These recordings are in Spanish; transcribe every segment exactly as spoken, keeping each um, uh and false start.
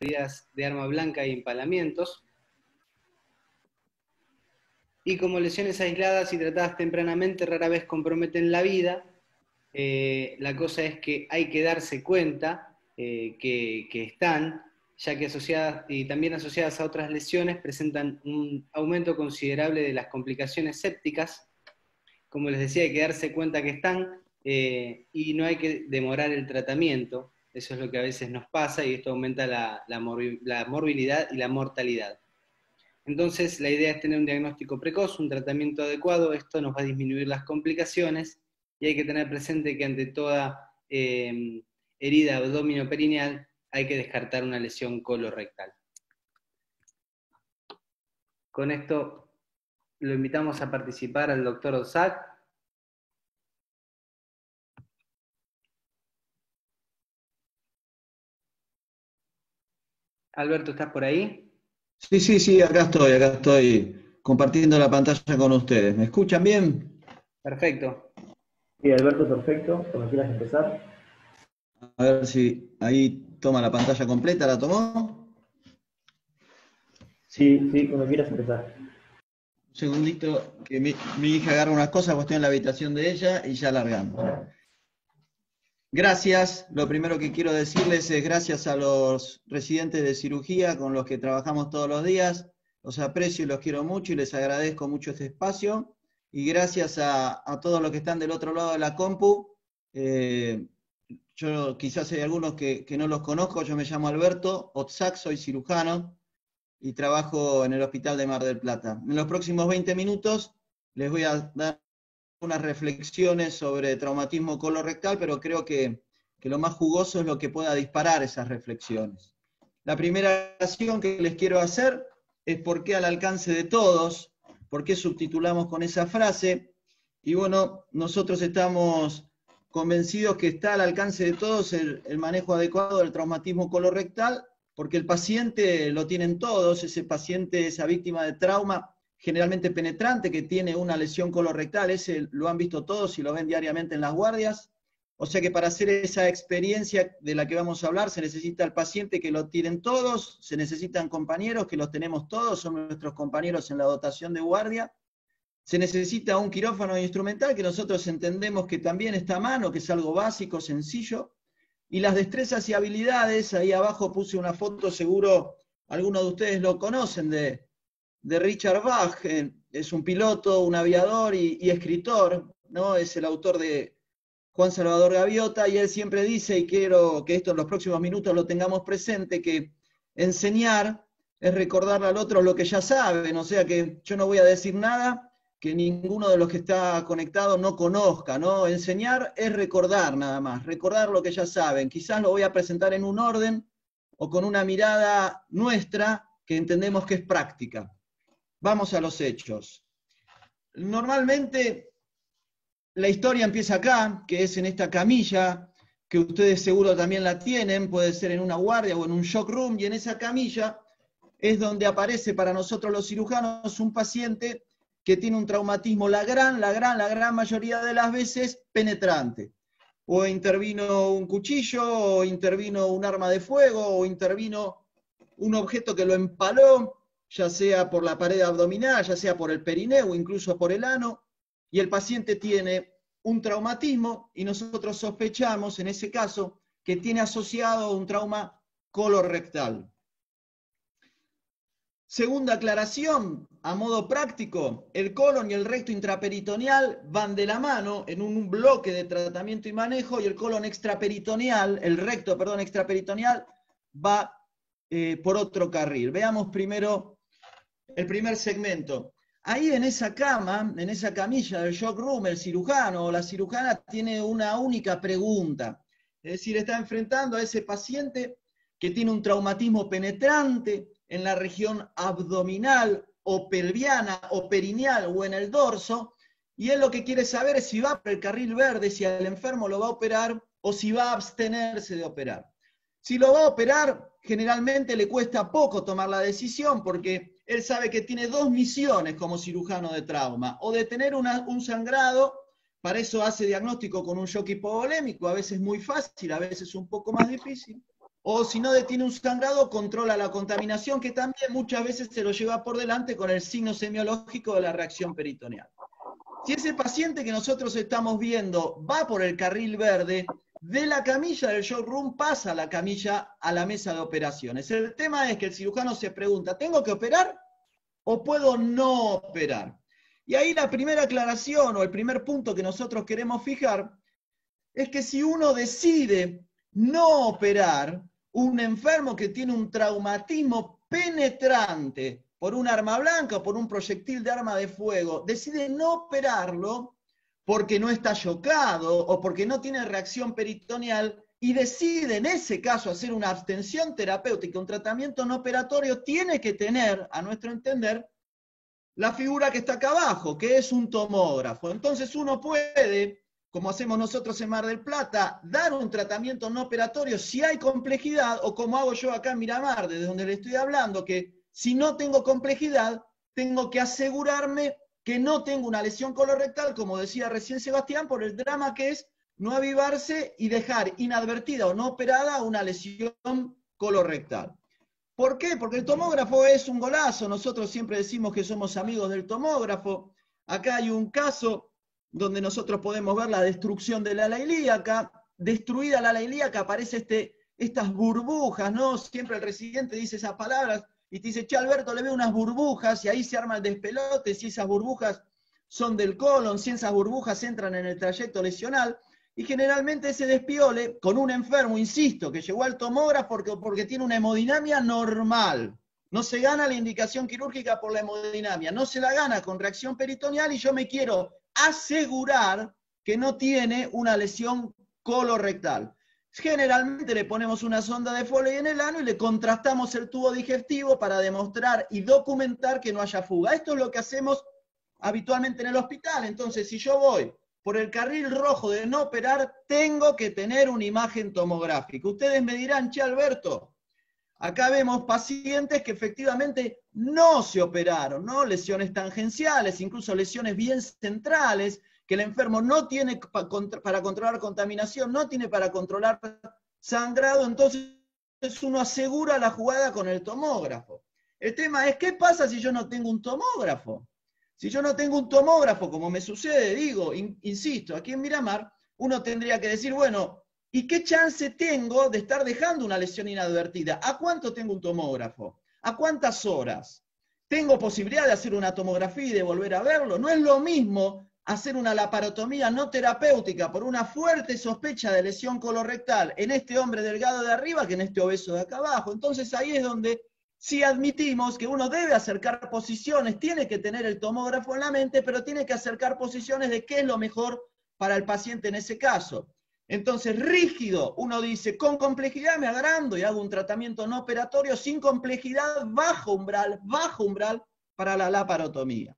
heridas de arma blanca y empalamientos. Y como lesiones aisladas y tratadas tempranamente rara vez comprometen la vida, eh, la cosa es que hay que darse cuenta eh, que, que están, ya que asociadas y también asociadas a otras lesiones presentan un aumento considerable de las complicaciones sépticas. Como les decía, hay que darse cuenta que están eh, y no hay que demorar el tratamiento. Eso es lo que a veces nos pasa y esto aumenta la, la, morbi la morbilidad y la mortalidad. Entonces, la idea es tener un diagnóstico precoz, un tratamiento adecuado. Esto nos va a disminuir las complicaciones y hay que tener presente que ante toda eh, herida abdominoperineal hay que descartar una lesión colorectal. Con esto lo invitamos a participar al doctor Osak. Alberto, ¿estás por ahí? Sí, sí, sí, acá estoy, acá estoy compartiendo la pantalla con ustedes. ¿Me escuchan bien? Perfecto. Sí, Alberto, perfecto. Cuando quieras empezar. A ver si ahí toma la pantalla completa, ¿la tomó? Sí, sí, cuando quieras empezar. Un segundito, que mi, mi hija agarra unas cosas, pues estoy en la habitación de ella y ya largamos. Gracias, lo primero que quiero decirles es gracias a los residentes de cirugía con los que trabajamos todos los días. Los aprecio y los quiero mucho y les agradezco mucho este espacio. Y gracias a, a todos los que están del otro lado de la compu. Eh, yo quizás hay algunos que, que no los conozco, yo me llamo Alberto Otzak, soy cirujano y trabajo en el Hospital de Mar del Plata. En los próximos veinte minutos les voy a dar unas reflexiones sobre traumatismo colorectal, pero creo que, que lo más jugoso es lo que pueda disparar esas reflexiones. La primera acción que les quiero hacer es por qué al alcance de todos, por qué subtitulamos con esa frase, y bueno, nosotros estamos convencidos que está al alcance de todos el, el manejo adecuado del traumatismo colorectal, porque el paciente lo tienen todos, ese paciente, esa víctima de trauma, generalmente penetrante, que tiene una lesión colorectal, ese lo han visto todos y lo ven diariamente en las guardias. O sea que para hacer esa experiencia de la que vamos a hablar, se necesita el paciente que lo tienen todos, se necesitan compañeros que los tenemos todos, son nuestros compañeros en la dotación de guardia. Se necesita un quirófano instrumental que nosotros entendemos que también está a mano, que es algo básico, sencillo. Y las destrezas y habilidades, ahí abajo puse una foto, seguro algunos de ustedes lo conocen, de, de Richard Bach, eh, es un piloto, un aviador y, y escritor, ¿no? Es el autor de Juan Salvador Gaviota, y él siempre dice, y quiero que esto en los próximos minutos lo tengamos presente, que enseñar es recordarle al otro lo que ya saben, o sea que yo no voy a decir nada que ninguno de los que está conectado no conozca, ¿no? Enseñar es recordar nada más, recordar lo que ya saben. Quizás lo voy a presentar en un orden o con una mirada nuestra que entendemos que es práctica. Vamos a los hechos. Normalmente la historia empieza acá, que es en esta camilla, que ustedes seguro también la tienen, puede ser en una guardia o en un shock room, y en esa camilla es donde aparece para nosotros los cirujanos un paciente que tiene un traumatismo, la gran, la gran, la gran mayoría de las veces penetrante. O intervino un cuchillo, o intervino un arma de fuego, o intervino un objeto que lo empaló, ya sea por la pared abdominal, ya sea por el perineo, o incluso por el ano, y el paciente tiene un traumatismo, y nosotros sospechamos, en ese caso, que tiene asociado un trauma colorectal. Segunda aclaración, a modo práctico, el colon y el recto intraperitoneal van de la mano en un bloque de tratamiento y manejo, y el colon extraperitoneal, el recto, perdón, extraperitoneal, va eh, por otro carril. Veamos primero el primer segmento. Ahí en esa cama, en esa camilla del shock room, el cirujano o la cirujana tiene una única pregunta. Es decir, está enfrentando a ese paciente que tiene un traumatismo penetrante en la región abdominal o pelviana o perineal o en el dorso, y él lo que quiere saber es si va por el carril verde, si al enfermo lo va a operar o si va a abstenerse de operar. Si lo va a operar, generalmente le cuesta poco tomar la decisión porque él sabe que tiene dos misiones como cirujano de trauma, o detener una, un sangrado, para eso hace diagnóstico con un shock hipovolémico, a veces muy fácil, a veces un poco más difícil, o si no detiene un sangrado, controla la contaminación, que también muchas veces se lo lleva por delante con el signo semiológico de la reacción peritoneal. Si ese paciente que nosotros estamos viendo va por el carril verde, de la camilla del shock room pasa a la camilla a la mesa de operaciones. El tema es que el cirujano se pregunta, ¿tengo que operar o puedo no operar? Y ahí la primera aclaración o el primer punto que nosotros queremos fijar es que si uno decide no operar, un enfermo que tiene un traumatismo penetrante por un arma blanca o por un proyectil de arma de fuego, decide no operarlo porque no está chocado o porque no tiene reacción peritoneal y decide en ese caso hacer una abstención terapéutica, un tratamiento no operatorio, tiene que tener, a nuestro entender, la figura que está acá abajo, que es un tomógrafo. Entonces uno puede, como hacemos nosotros en Mar del Plata, dar un tratamiento no operatorio si hay complejidad, o como hago yo acá en Miramar, desde donde le estoy hablando, que si no tengo complejidad, tengo que asegurarme que no tengo una lesión colorectal, como decía recién Sebastián, por el drama que es no avivarse y dejar inadvertida o no operada una lesión colorectal. ¿Por qué? Porque el tomógrafo es un golazo. Nosotros siempre decimos que somos amigos del tomógrafo. Acá hay un caso donde nosotros podemos ver la destrucción de la ala ilíaca. Destruida la ala ilíaca aparece este, estas burbujas, ¿no? Siempre el residente dice esas palabras y te dice, che, Alberto, le veo unas burbujas, y ahí se arma el despelote, si esas burbujas son del colon, si esas burbujas entran en el trayecto lesional, y generalmente ese despiole con un enfermo, insisto, que llegó al tomógrafo porque, porque tiene una hemodinamia normal. No se gana la indicación quirúrgica por la hemodinamia, no se la gana con reacción peritoneal, y yo me quiero asegurar que no tiene una lesión colorectal. Generalmente le ponemos una sonda de Foley en el ano y le contrastamos el tubo digestivo para demostrar y documentar que no haya fuga. Esto es lo que hacemos habitualmente en el hospital. Entonces, si yo voy por el carril rojo de no operar, tengo que tener una imagen tomográfica. Ustedes me dirán, che, Alberto, acá vemos pacientes que efectivamente no se operaron, ¿no? Lesiones tangenciales, incluso lesiones bien centrales, que el enfermo no tiene para controlar contaminación, no tiene para controlar sangrado, entonces uno asegura la jugada con el tomógrafo. El tema es, ¿qué pasa si yo no tengo un tomógrafo? Si yo no tengo un tomógrafo, como me sucede, digo, in, insisto, aquí en Miramar, uno tendría que decir, bueno, ¿y qué chance tengo de estar dejando una lesión inadvertida? ¿A cuánto tengo un tomógrafo? ¿A cuántas horas? ¿Tengo posibilidad de hacer una tomografía y de volver a verlo? No es lo mismo hacer una laparotomía no terapéutica por una fuerte sospecha de lesión colorectal en este hombre delgado de arriba que en este obeso de acá abajo. Entonces ahí es donde sí admitimos que uno debe acercar posiciones, tiene que tener el tomógrafo en la mente, pero tiene que acercar posiciones de qué es lo mejor para el paciente en ese caso. Entonces, rígido, uno dice, con complejidad me agrando y hago un tratamiento no operatorio, sin complejidad, bajo umbral, bajo umbral para la laparotomía.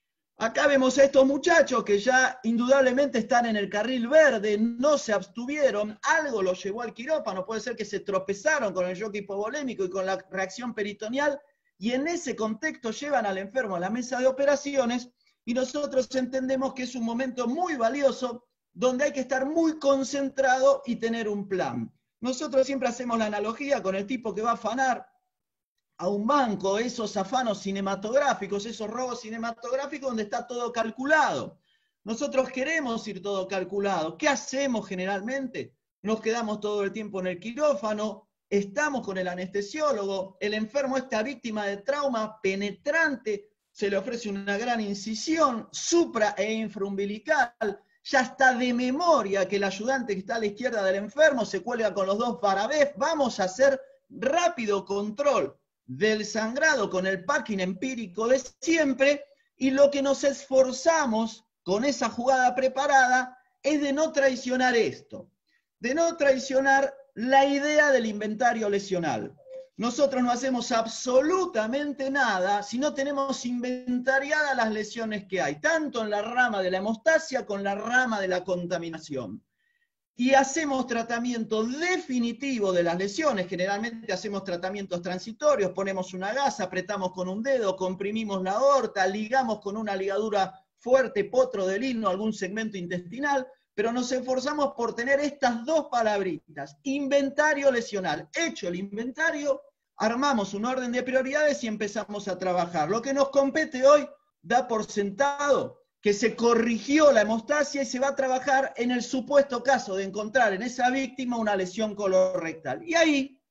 Acá vemos a estos muchachos que ya indudablemente están en el carril verde, no se abstuvieron, algo los llevó al quirófano, puede ser que se tropezaron con el shock hipovolémico y con la reacción peritoneal, y en ese contexto llevan al enfermo a la mesa de operaciones, y nosotros entendemos que es un momento muy valioso, donde hay que estar muy concentrado y tener un plan. Nosotros siempre hacemos la analogía con el tipo que va a afanar a un banco, esos afanos cinematográficos, esos robos cinematográficos donde está todo calculado. Nosotros queremos ir todo calculado. ¿Qué hacemos generalmente? Nos quedamos todo el tiempo en el quirófano, estamos con el anestesiólogo, el enfermo, esta víctima de trauma penetrante, se le ofrece una gran incisión supra e infraumbilical, ya está de memoria que el ayudante que está a la izquierda del enfermo se cuelga con los dos Barabés, vamos a hacer rápido control del sangrado con el packing empírico de siempre, y lo que nos esforzamos con esa jugada preparada es de no traicionar esto, de no traicionar la idea del inventario lesional. Nosotros no hacemos absolutamente nada si no tenemos inventariadas las lesiones que hay, tanto en la rama de la hemostasia como en la rama de la contaminación. Y hacemos tratamiento definitivo de las lesiones, generalmente hacemos tratamientos transitorios, ponemos una gasa, apretamos con un dedo, comprimimos la aorta, ligamos con una ligadura fuerte, potro del himno, algún segmento intestinal, pero nos esforzamos por tener estas dos palabritas, inventario lesional. Hecho el inventario, armamos un orden de prioridades y empezamos a trabajar. Lo que nos compete hoy da por sentado que se corrigió la hemostasia y se va a trabajar en el supuesto caso de encontrar en esa víctima una lesión colorectal. Y ahí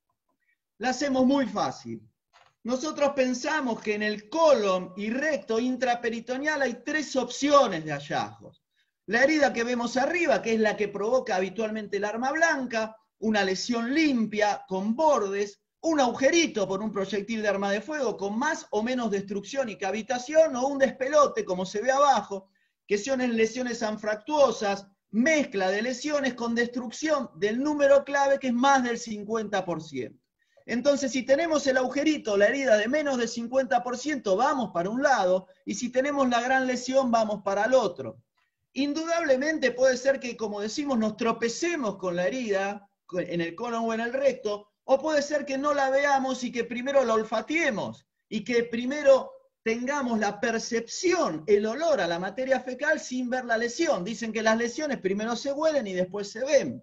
la hacemos muy fácil. Nosotros pensamos que en el colon y recto intraperitoneal hay tres opciones de hallazgos. La herida que vemos arriba, que es la que provoca habitualmente el arma blanca, una lesión limpia, con bordes, un agujerito por un proyectil de arma de fuego con más o menos destrucción y cavitación, o un despelote, como se ve abajo, que son lesiones anfractuosas, mezcla de lesiones con destrucción del número clave, que es más del cincuenta por ciento. Entonces, si tenemos el agujerito, la herida de menos del cincuenta por ciento, vamos para un lado, y si tenemos la gran lesión, vamos para el otro. Indudablemente puede ser que, como decimos, nos tropecemos con la herida en el colon o en el recto, o puede ser que no la veamos y que primero la olfateemos, y que primero tengamos la percepción, el olor a la materia fecal sin ver la lesión. Dicen que las lesiones primero se huelen y después se ven.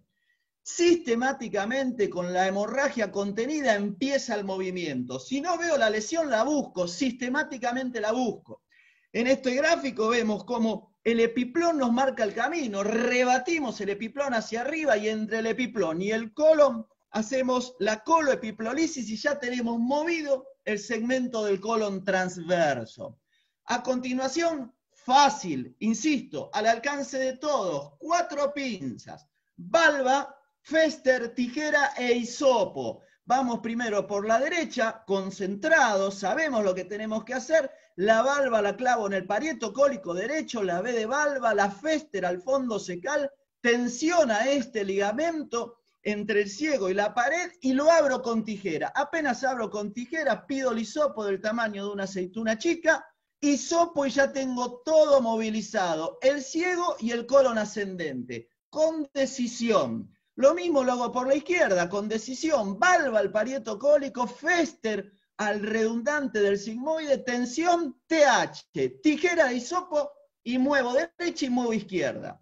Sistemáticamente, con la hemorragia contenida, empieza el movimiento. Si no veo la lesión, la busco, sistemáticamente la busco. En este gráfico vemos cómo el epiplón nos marca el camino, rebatimos el epiplón hacia arriba y entre el epiplón y el colon hacemos la coloepiplolisis y ya tenemos movido el segmento del colon transverso. A continuación, fácil, insisto, al alcance de todos, cuatro pinzas, valva, fester, tijera e hisopo. Vamos primero por la derecha, concentrados, sabemos lo que tenemos que hacer. La valva la clavo en el parieto cólico derecho, la V de valva, la fester al fondo secal, tensiona este ligamento entre el ciego y la pared y lo abro con tijera. Apenas abro con tijera, pido el hisopo del tamaño de una aceituna chica, hisopo y ya tengo todo movilizado, el ciego y el colon ascendente, con decisión. Lo mismo lo hago por la izquierda, con decisión, valva al parieto cólico, fester al redundante del sigmoide, tensión T H, tijera de hisopo y muevo derecha y muevo izquierda.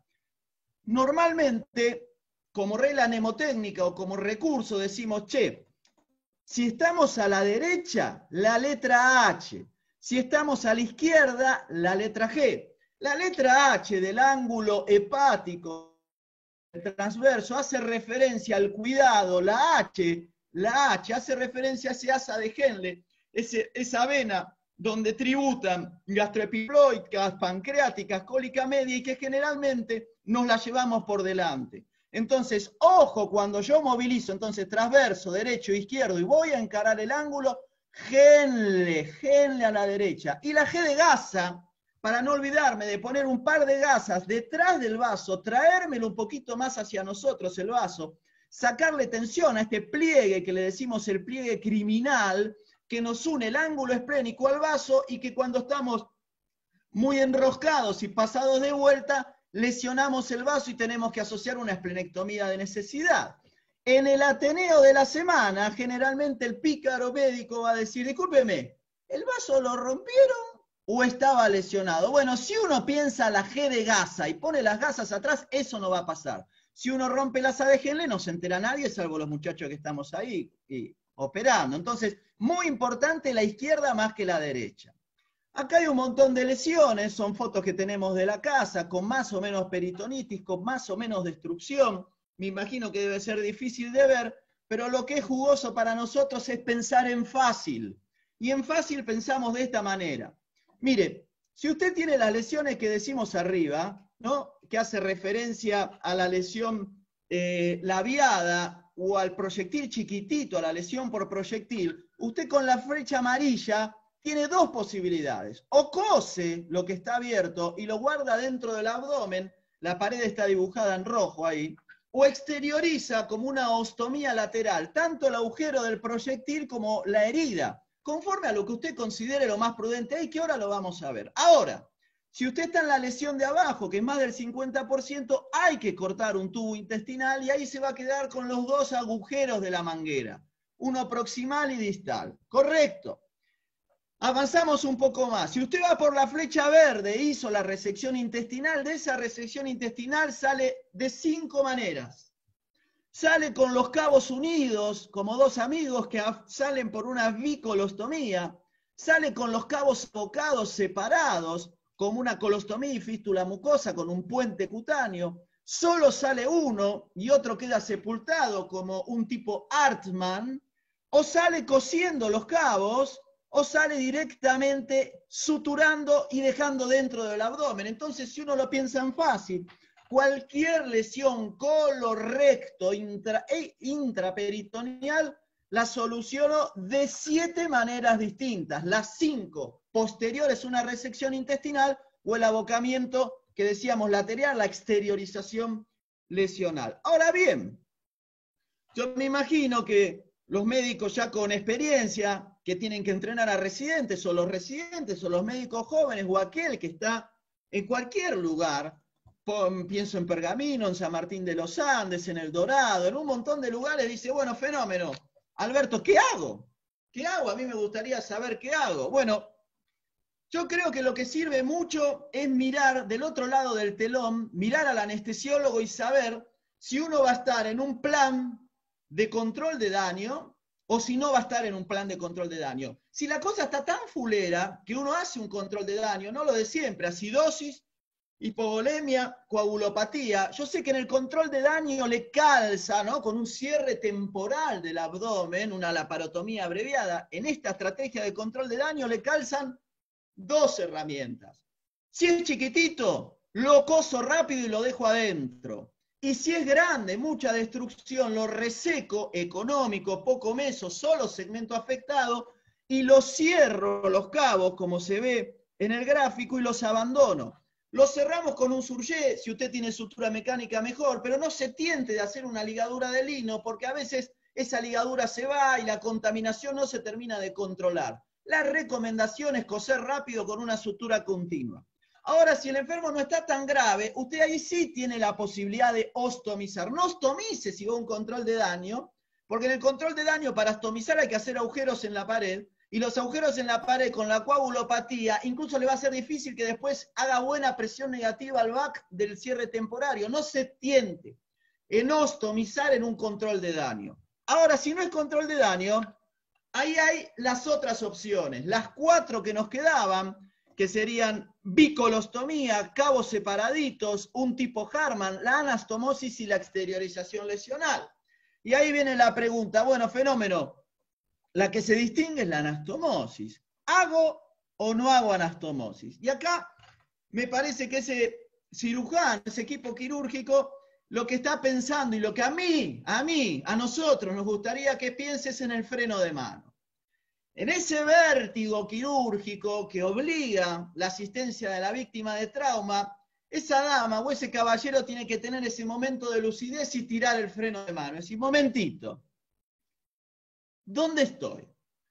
Normalmente, como regla mnemotécnica o como recurso, decimos, che, si estamos a la derecha, la letra H. Si estamos a la izquierda, la letra G. La letra H del ángulo hepático transverso hace referencia al cuidado, la H, la H hace referencia a ese asa de Henle, ese, esa vena donde tributan gastroepiploicas, pancreáticas, cólica media y que generalmente nos la llevamos por delante. Entonces, ojo, cuando yo movilizo, entonces transverso, derecho, izquierdo y voy a encarar el ángulo, Henle, Henle a la derecha. Y la G de gasa, para no olvidarme de poner un par de gasas detrás del vaso, traérmelo un poquito más hacia nosotros el vaso, sacarle tensión a este pliegue que le decimos el pliegue criminal, que nos une el ángulo esplénico al vaso y que cuando estamos muy enroscados y pasados de vuelta, lesionamos el vaso y tenemos que asociar una esplenectomía de necesidad. En el Ateneo de la semana, generalmente el pícaro médico va a decir, discúlpeme, ¿el vaso lo rompieron o estaba lesionado? Bueno, si uno piensa la G de gasa y pone las gasas atrás, eso no va a pasar. Si uno rompe el asa de Henle, no se entera nadie, salvo los muchachos que estamos ahí y operando. Entonces, muy importante la izquierda más que la derecha. Acá hay un montón de lesiones, son fotos que tenemos de la casa, con más o menos peritonitis, con más o menos destrucción. Me imagino que debe ser difícil de ver, pero lo que es jugoso para nosotros es pensar en fácil. Y en fácil pensamos de esta manera. Mire, si usted tiene las lesiones que decimos arriba, ¿no?, que hace referencia a la lesión eh, labiada o al proyectil chiquitito, a la lesión por proyectil, usted con la flecha amarilla tiene dos posibilidades. O cose lo que está abierto y lo guarda dentro del abdomen, la pared está dibujada en rojo ahí, o exterioriza como una ostomía lateral, tanto el agujero del proyectil como la herida, conforme a lo que usted considere lo más prudente, y que ahora lo vamos a ver. Ahora, si usted está en la lesión de abajo, que es más del cincuenta por ciento, hay que cortar un tubo intestinal y ahí se va a quedar con los dos agujeros de la manguera, uno proximal y distal. Correcto. Avanzamos un poco más. Si usted va por la flecha verde, hizo la resección intestinal, de esa resección intestinal sale de cinco maneras. Sale con los cabos unidos, como dos amigos que salen por una bicolostomía. Sale con los cabos abocados separados, como una colostomía y fístula mucosa con un puente cutáneo. Solo sale uno y otro queda sepultado como un tipo Hartmann, o sale cosiendo los cabos, o sale directamente suturando y dejando dentro del abdomen. Entonces, si uno lo piensa en fácil, cualquier lesión colorecto intra, e intraperitoneal la soluciono de siete maneras distintas. Las cinco posteriores, una resección intestinal o el abocamiento que decíamos lateral, la exteriorización lesional. Ahora bien, yo me imagino que los médicos ya con experiencia, que tienen que entrenar a residentes, o los residentes, o los médicos jóvenes, o aquel que está en cualquier lugar, pienso en Pergamino, en San Martín de los Andes, en El Dorado, en un montón de lugares, dice, bueno, fenómeno, Alberto, ¿qué hago? ¿Qué hago? A mí me gustaría saber qué hago. Bueno, yo creo que lo que sirve mucho es mirar del otro lado del telón, mirar al anestesiólogo y saber si uno va a estar en un plan de control de daño o si no va a estar en un plan de control de daño. Si la cosa está tan fulera que uno hace un control de daño, no lo de siempre, acidosis, hipovolemia, coagulopatía, yo sé que en el control de daño le calza, ¿no?, con un cierre temporal del abdomen, una laparotomía abreviada, en esta estrategia de control de daño le calzan dos herramientas. Si es chiquitito, lo coso rápido y lo dejo adentro. Y si es grande, mucha destrucción, lo reseco, económico, poco meso, solo segmento afectado, y los cierro los cabos, como se ve en el gráfico, y los abandono. Los cerramos con un surgé, si usted tiene sutura mecánica mejor, pero no se tiente de hacer una ligadura de lino, porque a veces esa ligadura se va y la contaminación no se termina de controlar. La recomendación es coser rápido con una sutura continua. Ahora, si el enfermo no está tan grave, usted ahí sí tiene la posibilidad de ostomizar. No ostomice si va a un control de daño, porque en el control de daño para ostomizar hay que hacer agujeros en la pared, y los agujeros en la pared con la coagulopatía incluso le va a ser difícil que después haga buena presión negativa al back del cierre temporario. No se tiente en ostomizar en un control de daño. Ahora, si no es control de daño, ahí hay las otras opciones. Las cuatro que nos quedaban, que serían bicolostomía, cabos separaditos, un tipo Hartmann, la anastomosis y la exteriorización lesional. Y ahí viene la pregunta, bueno, fenómeno, la que se distingue es la anastomosis. ¿Hago o no hago anastomosis? Y acá me parece que ese cirujano, ese equipo quirúrgico, lo que está pensando y lo que a mí, a mí, a nosotros nos gustaría que pienses en el freno de mano. En ese vértigo quirúrgico que obliga la asistencia de la víctima de trauma, esa dama o ese caballero tiene que tener ese momento de lucidez y tirar el freno de mano. Es decir, momentito, ¿dónde estoy?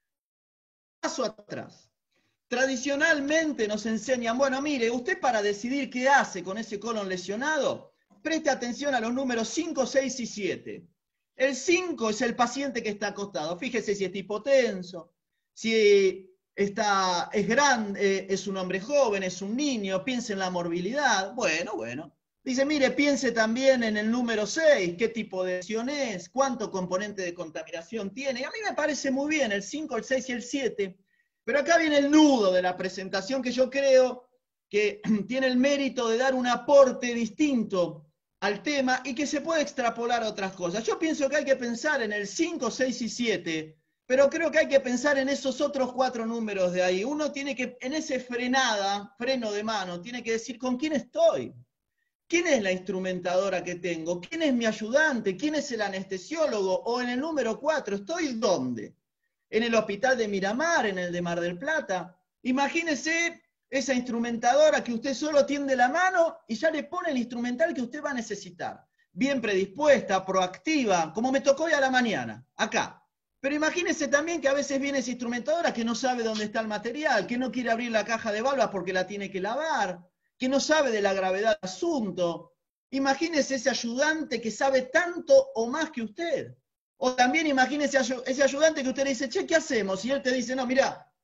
Paso atrás. Tradicionalmente nos enseñan, bueno, mire, usted para decidir qué hace con ese colon lesionado, preste atención a los números cinco, seis y siete. El cinco es el paciente que está acostado. Fíjese si está hipotenso, si está, es grande, es un hombre joven, es un niño, piense en la morbilidad. Bueno, bueno. Dice, mire, piense también en el número seis, qué tipo de lesión es, cuánto componente de contaminación tiene. Y a mí me parece muy bien el cinco, el seis y el siete. Pero acá viene el nudo de la presentación que yo creo que tiene el mérito de dar un aporte distinto al tema y que se puede extrapolar a otras cosas. Yo pienso que hay que pensar en el cinco, seis y siete, pero creo que hay que pensar en esos otros cuatro números de ahí. Uno tiene que, en ese frenada, freno de mano, tiene que decir con quién estoy. ¿Quién es la instrumentadora que tengo? ¿Quién es mi ayudante? ¿Quién es el anestesiólogo? O en el número cuatro, ¿estoy dónde? ¿En el hospital de Miramar? ¿En el de Mar del Plata? Imagínese esa instrumentadora que usted solo tiende la mano y ya le pone el instrumental que usted va a necesitar. Bien predispuesta, proactiva, como me tocó hoy a la mañana, acá. Pero imagínese también que a veces viene esa instrumentadora que no sabe dónde está el material, que no quiere abrir la caja de válvulas porque la tiene que lavar, que no sabe de la gravedad del asunto. Imagínese ese ayudante que sabe tanto o más que usted. O también imagínese ese ayudante que usted le dice, che, ¿qué hacemos? Y él te dice, no, mirá,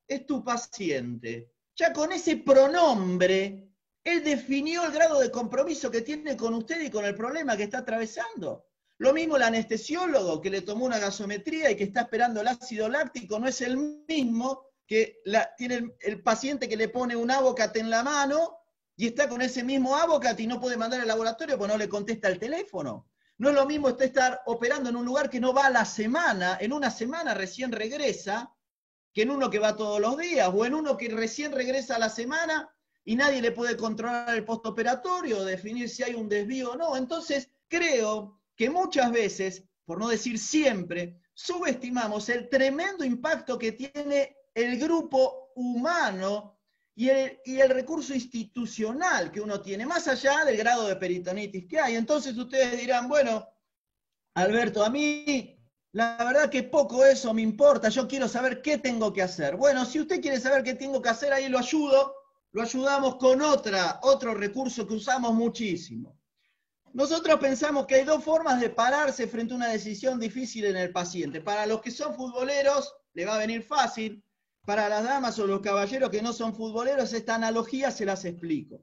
es tu paciente. Ya con ese pronombre, él definió el grado de compromiso que tiene con usted y con el problema que está atravesando. Lo mismo el anestesiólogo que le tomó una gasometría y que está esperando el ácido láctico, no es el mismo que la, tiene el, el paciente que le pone un Avocat en la mano y está con ese mismo Avocat y no puede mandar al laboratorio porque no le contesta el teléfono. No es lo mismo usted estar operando en un lugar que no va a la semana, en una semana recién regresa, que en uno que va todos los días, o en uno que recién regresa a la semana y nadie le puede controlar el postoperatorio, definir si hay un desvío o no. Entonces, creo que muchas veces, por no decir siempre, subestimamos el tremendo impacto que tiene el grupo humano y el, y el recurso institucional que uno tiene, más allá del grado de peritonitis que hay. Entonces ustedes dirán, bueno, Alberto, a mí la verdad que poco eso me importa, yo quiero saber qué tengo que hacer. Bueno, si usted quiere saber qué tengo que hacer, ahí lo ayudo, lo ayudamos con otra, otro recurso que usamos muchísimo. Nosotros pensamos que hay dos formas de pararse frente a una decisión difícil en el paciente. Para los que son futboleros, le va a venir fácil. Para las damas o los caballeros que no son futboleros, esta analogía se las explico.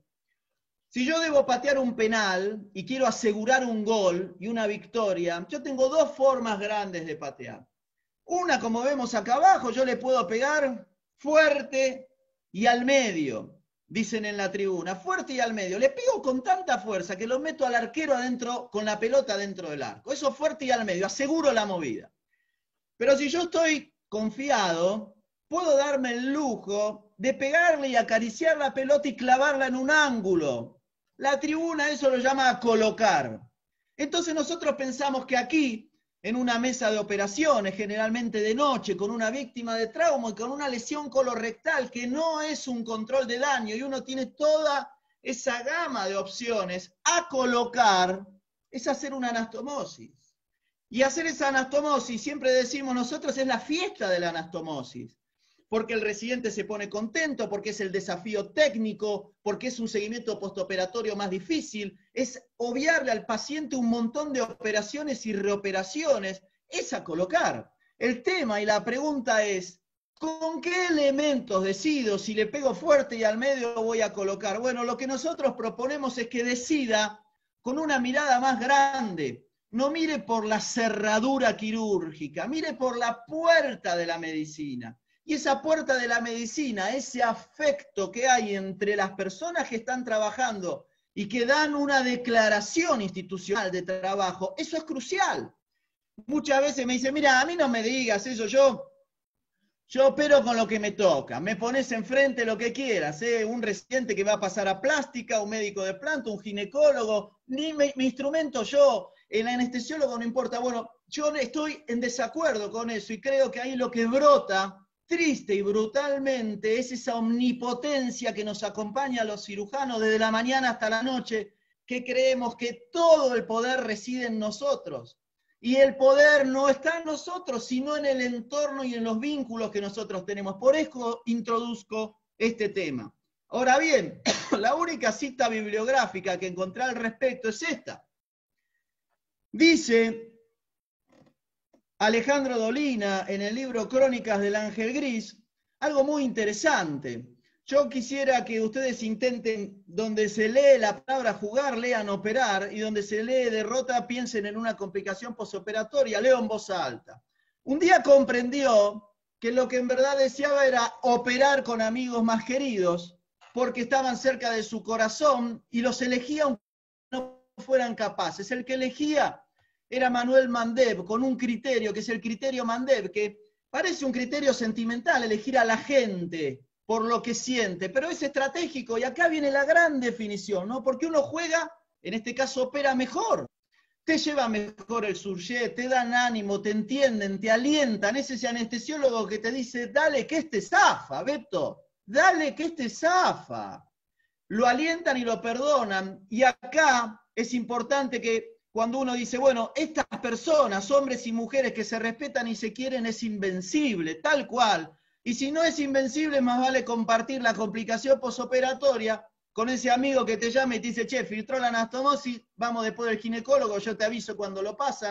Si yo debo patear un penal y quiero asegurar un gol y una victoria, yo tengo dos formas grandes de patear. Una, como vemos acá abajo, yo le puedo pegar fuerte y al medio, dicen en la tribuna, fuerte y al medio. Le pego con tanta fuerza que lo meto al arquero adentro, con la pelota dentro del arco. Eso fuerte y al medio, aseguro la movida. Pero si yo estoy confiado, puedo darme el lujo de pegarle y acariciar la pelota y clavarla en un ángulo. La tribuna eso lo llama colocar. Entonces nosotros pensamos que aquí, en una mesa de operaciones, generalmente de noche, con una víctima de trauma y con una lesión colorectal que no es un control de daño y uno tiene toda esa gama de opciones, a colocar es hacer una anastomosis. Y hacer esa anastomosis, siempre decimos nosotros, es la fiesta de la anastomosis. Porque el residente se pone contento, porque es el desafío técnico, porque es un seguimiento postoperatorio más difícil, es obviarle al paciente un montón de operaciones y reoperaciones, es a colocar. El tema y la pregunta es, ¿con qué elementos decido si le pego fuerte y al medio voy a colocar? Bueno, lo que nosotros proponemos es que decida con una mirada más grande. No mire por la cerradura quirúrgica, mire por la puerta de la medicina. Y esa puerta de la medicina, ese afecto que hay entre las personas que están trabajando y que dan una declaración institucional de trabajo, eso es crucial. Muchas veces me dicen, mira, a mí no me digas eso, yo, yo opero con lo que me toca, me pones enfrente lo que quieras, ¿eh? Un residente que va a pasar a plástica, un médico de planta, un ginecólogo, ni me, mi instrumento yo, el anestesiólogo no importa. Bueno, yo estoy en desacuerdo con eso y creo que ahí lo que brota triste y brutalmente es esa omnipotencia que nos acompaña a los cirujanos desde la mañana hasta la noche, que creemos que todo el poder reside en nosotros. Y el poder no está en nosotros, sino en el entorno y en los vínculos que nosotros tenemos. Por eso introduzco este tema. Ahora bien, la única cita bibliográfica que encontré al respecto es esta. Dice Alejandro Dolina, en el libro Crónicas del Ángel Gris, algo muy interesante. Yo quisiera que ustedes intenten, donde se lee la palabra jugar, lean operar, y donde se lee derrota, piensen en una complicación posoperatoria, leo en voz alta. Un día comprendió que lo que en verdad deseaba era operar con amigos más queridos, porque estaban cerca de su corazón, y los elegía aunque no fueran capaces. El que elegía era Manuel Mandev, con un criterio, que es el criterio Mandev, que parece un criterio sentimental, elegir a la gente por lo que siente, pero es estratégico, y acá viene la gran definición, ¿no? Porque uno juega, en este caso opera mejor, te lleva mejor el surget, te dan ánimo, te entienden, te alientan, es ese anestesiólogo que te dice, dale que este zafa, Beto, dale que este zafa. Lo alientan y lo perdonan, y acá es importante que cuando uno dice, bueno, estas personas, hombres y mujeres que se respetan y se quieren, es invencible, tal cual. Y si no es invencible, más vale compartir la complicación posoperatoria con ese amigo que te llama y te dice, che, filtró la anastomosis, vamos después del ginecólogo, yo te aviso cuando lo pasan.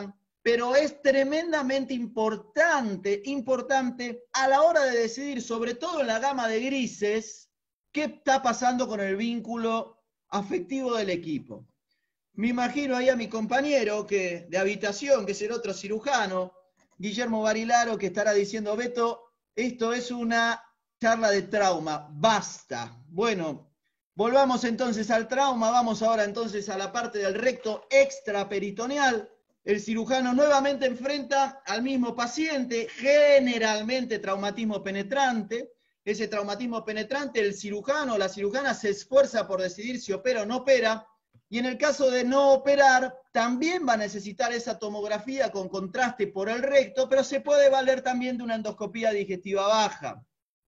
pero es tremendamente importante, importante a la hora de decidir, sobre todo en la gama de grises, qué está pasando con el vínculo afectivo del equipo. Me imagino ahí a mi compañero que, de habitación, que es el otro cirujano, Guillermo Barilaro, que estará diciendo, Beto, esto es una charla de trauma, basta. Bueno, volvamos entonces al trauma, vamos ahora entonces a la parte del recto extraperitoneal. El cirujano nuevamente enfrenta al mismo paciente, generalmente traumatismo penetrante. Ese traumatismo penetrante, el cirujano o la cirujana se esfuerza por decidir si opera o no opera, y en el caso de no operar, también va a necesitar esa tomografía con contraste por el recto, pero se puede valer también de una endoscopía digestiva baja.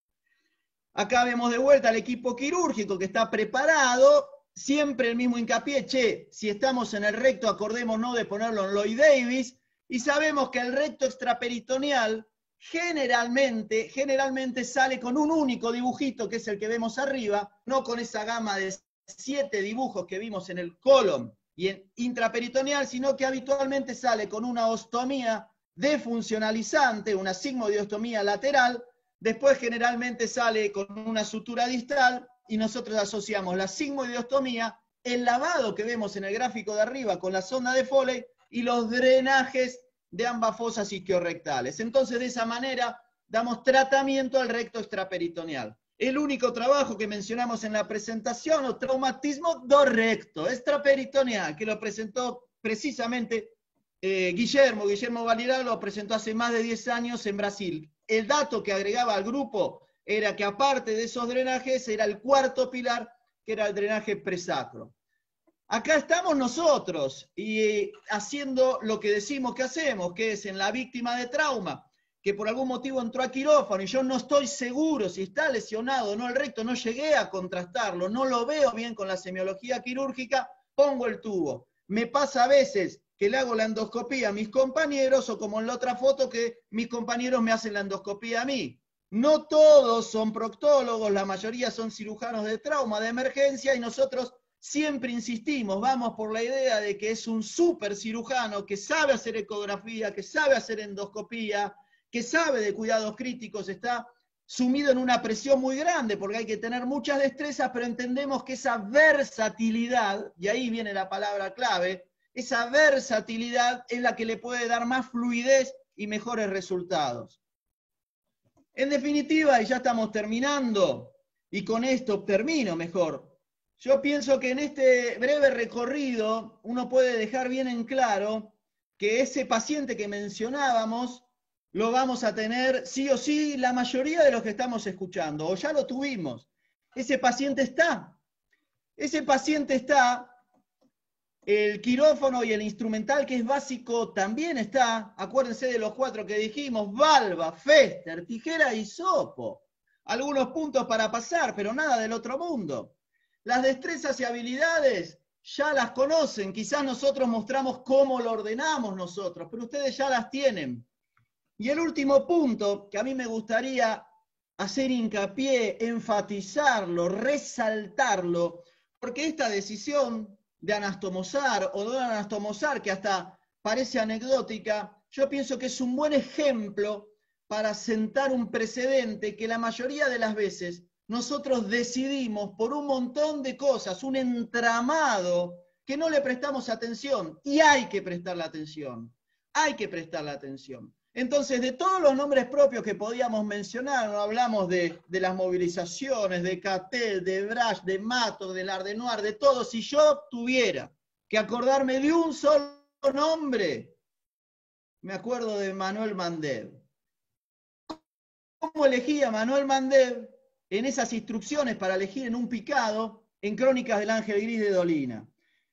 Acá vemos de vuelta al equipo quirúrgico que está preparado, siempre el mismo hincapié, che, si estamos en el recto, acordémonos de ponerlo en Lloyd Davis, y sabemos que el recto extraperitoneal generalmente, generalmente sale con un único dibujito, que es el que vemos arriba, no con esa gama de siete dibujos que vimos en el colon y en intraperitoneal, sino que habitualmente sale con una ostomía defuncionalizante, una sigmoidostomía lateral, después generalmente sale con una sutura distal, y nosotros asociamos la sigmoidostomía, el lavado que vemos en el gráfico de arriba con la sonda de Foley y los drenajes de ambas fosas isquiorrectales. Entonces, de esa manera, damos tratamiento al recto extraperitoneal. El único trabajo que mencionamos en la presentación, o traumatismo do recto extraperitoneal, que lo presentó precisamente eh, Guillermo, Guillermo Barilaro lo presentó hace más de diez años en Brasil. El dato que agregaba al grupo era que aparte de esos drenajes, era el cuarto pilar, que era el drenaje presacro. Acá estamos nosotros, y eh, haciendo lo que decimos que hacemos, que es en la víctima de trauma, que por algún motivo entró a quirófano, y yo no estoy seguro si está lesionado o no el recto, no llegué a contrastarlo, no lo veo bien con la semiología quirúrgica, pongo el tubo. Me pasa a veces que le hago la endoscopía a mis compañeros, o como en la otra foto, que mis compañeros me hacen la endoscopía a mí. No todos son proctólogos, la mayoría son cirujanos de trauma, de emergencia, y nosotros siempre insistimos, vamos por la idea de que es un súper cirujano que sabe hacer ecografía, que sabe hacer endoscopía, que sabe de cuidados críticos, está sumido en una presión muy grande porque hay que tener muchas destrezas, pero entendemos que esa versatilidad, y ahí viene la palabra clave, esa versatilidad es la que le puede dar más fluidez y mejores resultados. En definitiva, y ya estamos terminando, y con esto termino mejor, yo pienso que en este breve recorrido uno puede dejar bien en claro que ese paciente que mencionábamos lo vamos a tener sí o sí la mayoría de los que estamos escuchando, o ya lo tuvimos. Ese paciente está. Ese paciente está, el quirófano y el instrumental, que es básico, también está. Acuérdense de los cuatro que dijimos: valva, Fester, tijera y hisopo. Algunos puntos para pasar, pero nada del otro mundo. Las destrezas y habilidades ya las conocen. Quizás nosotros mostramos cómo lo ordenamos nosotros, pero ustedes ya las tienen. Y el último punto que a mí me gustaría hacer hincapié, enfatizarlo, resaltarlo, porque esta decisión de anastomosar o de anastomosar, que hasta parece anecdótica, yo pienso que es un buen ejemplo para sentar un precedente que la mayoría de las veces nosotros decidimos por un montón de cosas, un entramado que no le prestamos atención, y hay que prestarle atención, hay que prestarle atención. Entonces, de todos los nombres propios que podíamos mencionar, no hablamos de, de las movilizaciones, de Cattell, de Brash, de Mato, de Lardenoir, de todo. Si yo tuviera que acordarme de un solo nombre, me acuerdo de Manuel Mandev. ¿Cómo elegía Manuel Mandev en esas instrucciones para elegir en un picado en Crónicas del Ángel Gris de Dolina?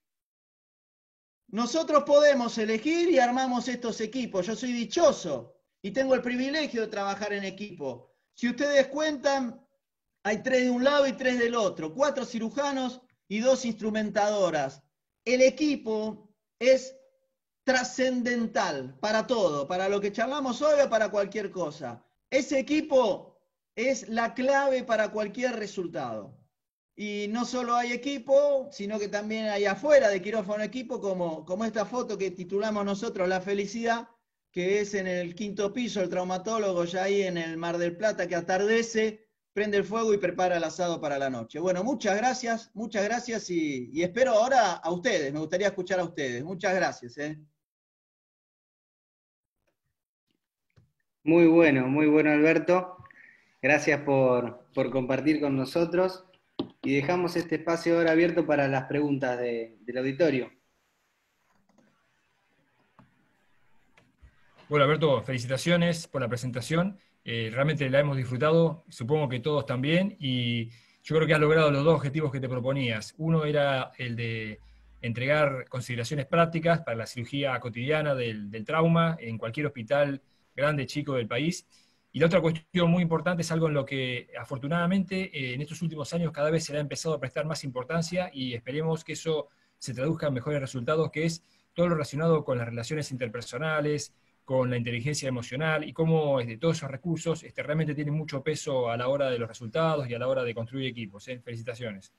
Nosotros podemos elegir y armamos estos equipos. Yo soy dichoso y tengo el privilegio de trabajar en equipo. Si ustedes cuentan, hay tres de un lado y tres del otro, cuatro cirujanos y dos instrumentadoras. El equipo es trascendental para todo, para lo que charlamos hoy o para cualquier cosa. Ese equipo es la clave para cualquier resultado. Y no solo hay equipo, sino que también hay afuera de quirófano equipo, como, como esta foto que titulamos nosotros La Felicidad, que es en el quinto piso, el traumatólogo ya ahí en el Mar del Plata, que atardece, prende el fuego y prepara el asado para la noche. Bueno, muchas gracias, muchas gracias y, y espero ahora a ustedes, me gustaría escuchar a ustedes. Muchas gracias. ¿eh? Muy bueno, muy bueno, Alberto. Gracias por, por compartir con nosotros. Y dejamos este espacio ahora abierto para las preguntas de, del auditorio. Bueno, Alberto, felicitaciones por la presentación. Eh, realmente la hemos disfrutado, supongo que todos también, y yo creo que has logrado los dos objetivos que te proponías. Uno era el de entregar consideraciones prácticas para la cirugía cotidiana del, del trauma en cualquier hospital grande, chico del país. Y la otra cuestión muy importante es algo en lo que afortunadamente eh, en estos últimos años cada vez se le ha empezado a prestar más importancia y esperemos que eso se traduzca en mejores resultados, que es todo lo relacionado con las relaciones interpersonales, con la inteligencia emocional y cómo este, todos esos recursos este, realmente tienen mucho peso a la hora de los resultados y a la hora de construir equipos. ¿eh? Felicitaciones.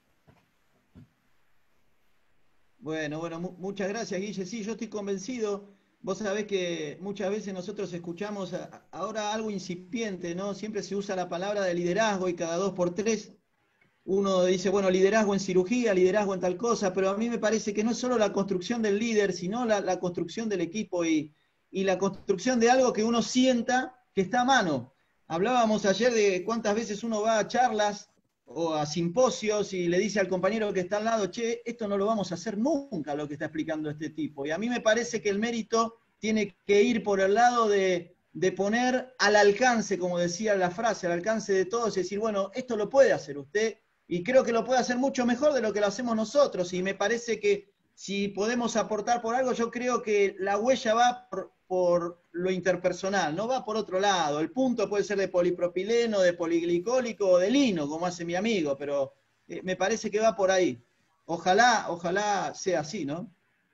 Bueno, bueno, mu muchas gracias, Guille. Sí, yo estoy convencido. Vos sabés que muchas veces nosotros escuchamos a, ahora algo incipiente, ¿no? Siempre se usa la palabra de liderazgo y cada dos por tres uno dice, bueno, liderazgo en cirugía, liderazgo en tal cosa, pero a mí me parece que no es solo la construcción del líder, sino la, la construcción del equipo y, y la construcción de algo que uno sienta que está a mano. Hablábamos ayer de cuántas veces uno va a charlas o a simposios y le dice al compañero que está al lado, che, esto no lo vamos a hacer nunca, lo que está explicando este tipo. Y a mí me parece que el mérito tiene que ir por el lado de, de poner al alcance, como decía la frase, al alcance de todos, y decir, bueno, esto lo puede hacer usted, y creo que lo puede hacer mucho mejor de lo que lo hacemos nosotros, y me parece que si podemos aportar por algo, yo creo que la huella va por, por lo interpersonal, no va por otro lado. El punto puede ser de polipropileno, de poliglicólico o de lino, como hace mi amigo, pero eh, me parece que va por ahí. Ojalá, ojalá sea así, ¿no?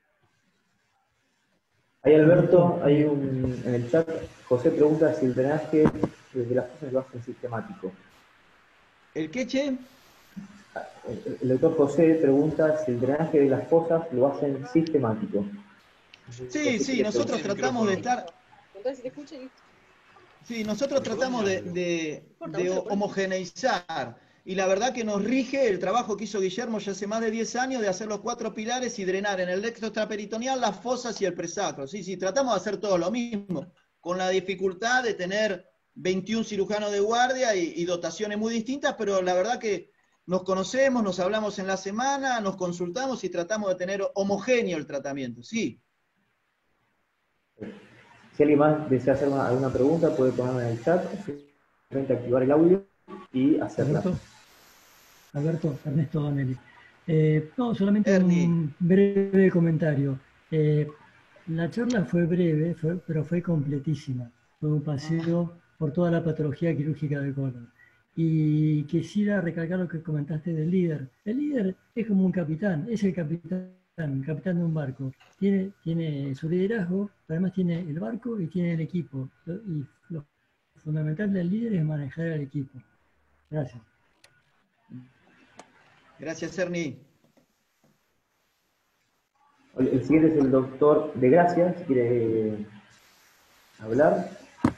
Ahí Alberto, hay un, en el chat, José pregunta si el drenaje desde las cosas lo hacen sistemático. ¿El qué, che? El, el doctor José pregunta si el drenaje de las fosas lo hacen sistemático. Sí, sí, nosotros tratamos de estar... Sí, nosotros tratamos de, de, de homogeneizar. Y la verdad que nos rige el trabajo que hizo Guillermo ya hace más de diez años de hacer los cuatro pilares y drenar en el recto extraperitoneal las fosas y el presacro. Sí, sí, tratamos de hacer todo lo mismo, con la dificultad de tener veintiún cirujanos de guardia y, y dotaciones muy distintas, pero la verdad que nos conocemos, nos hablamos en la semana, nos consultamos y tratamos de tener homogéneo el tratamiento, sí. Si alguien más desea hacer una, alguna pregunta, puede ponerla en el chat, simplemente activar el audio y hacerla. Alberto, Alberto Ernesto Donelli. Eh, no, solamente Ernie. Un breve comentario. Eh, la charla fue breve, fue, pero fue completísima. Fue un paseo por toda la patología quirúrgica del colon. Y quisiera recalcar lo que comentaste del líder. El líder es como un capitán, es el capitán, el capitán de un barco. Tiene, tiene su liderazgo, pero además tiene el barco y tiene el equipo. Y lo fundamental del líder es manejar el equipo. Gracias. Gracias, Ernie. El siguiente es el doctor de Gracia, si quiere hablar.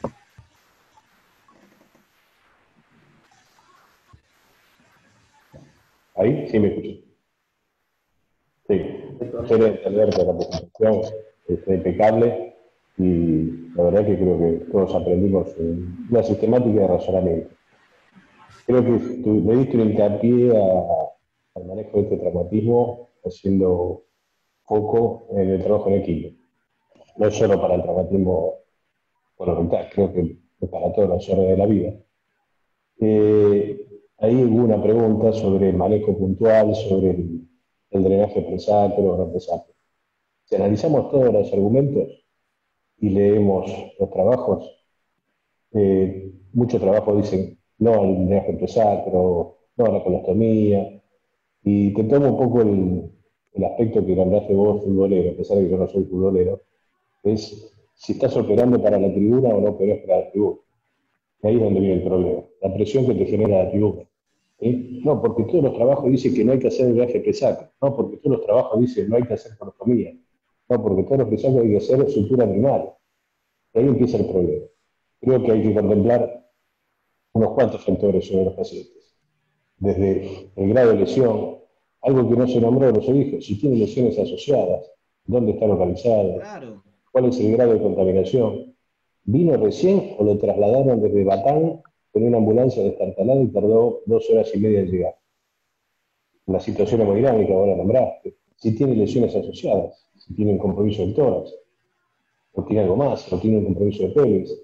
¿Ahí? Sí, me escucho. Sí, excelente, Alberto, la presentación está impecable y la verdad que creo que todos aprendimos una sistemática de razonamiento. Creo que tú, le diste un hincapié a, al manejo de este traumatismo haciendo foco en el trabajo en equipo. No solo para el traumatismo colorectal, creo que para todas las áreas de la vida. Eh, Ahí hubo una pregunta sobre el manejo puntual, sobre el, el drenaje presacro o no presacro. Si analizamos todos los argumentos y leemos los trabajos, eh, muchos trabajos dicen no al drenaje presacro, no a la colostomía, y te tomo un poco el, el aspecto que nombraste vos, futbolero, a pesar de que yo no soy futbolero, es si estás operando para la tribuna o no operás para la tribuna. Ahí es donde viene el problema, la presión que te genera la tribuna. ¿Sí? No, porque todos los trabajos dicen que no hay que hacer el viaje pesacro. No, porque todos los trabajos dicen que no hay que hacer colostomía. No, porque todos los pesacros hay que hacer sutura animal. Y ahí empieza el problema. Creo que hay que contemplar unos cuantos factores sobre los pacientes. Desde el grado de lesión, algo que no se nombró, no se dijo, si tiene lesiones asociadas, dónde está localizada, Claro. cuál es el grado de contaminación. ¿Vino recién o lo trasladaron desde Batán con una ambulancia destartalada y tardó dos horas y media en llegar? La situación hemodinámica, ahora nombraste. Si tiene lesiones asociadas, si tiene un compromiso del tórax, o tiene algo más, o tiene un compromiso de pelvis.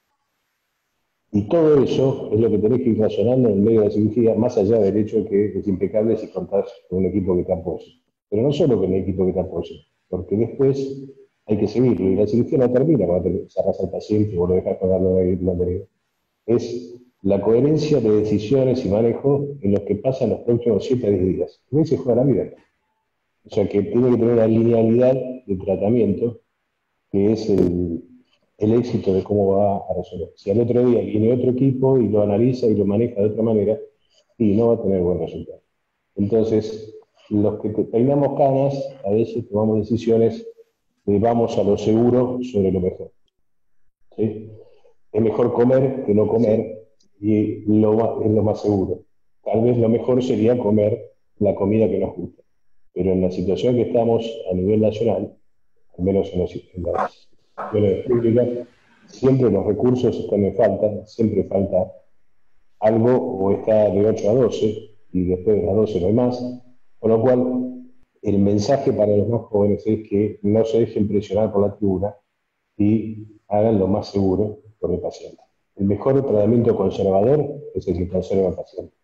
Y todo eso es lo que tenés que ir razonando en medio de la cirugía, más allá del hecho de que es impecable si contás con un equipo que te apoye. Pero no solo con el equipo que te apoye, porque después hay que seguirlo. Y la cirugía no termina cuando te cerras al paciente o lo dejas pagando la anterior. Es la coherencia de decisiones y manejo en los que pasan los próximos siete a diez días. Y ahí se juega la vida. O sea que tiene que tener una linealidad de tratamiento que es el, el éxito de cómo va a resolver. Si al otro día viene otro equipo y lo analiza y lo maneja de otra manera, y no va a tener buen resultado. Entonces, los que peinamos canas, a veces tomamos decisiones de vamos a lo seguro sobre lo mejor. ¿Sí? Es mejor comer que no comer, y lo, es lo más seguro. Tal vez lo mejor sería comer la comida que nos gusta. Pero en la situación que estamos a nivel nacional, al menos en, los, en las instituciones públicas, siempre los recursos están en falta, siempre falta algo, o está de ocho a doce, y después de las doce no hay más, con lo cual el mensaje para los más jóvenes es que no se dejen presionar por la tribuna y hagan lo más seguro por el paciente. El mejor tratamiento conservador es el que conserva al paciente.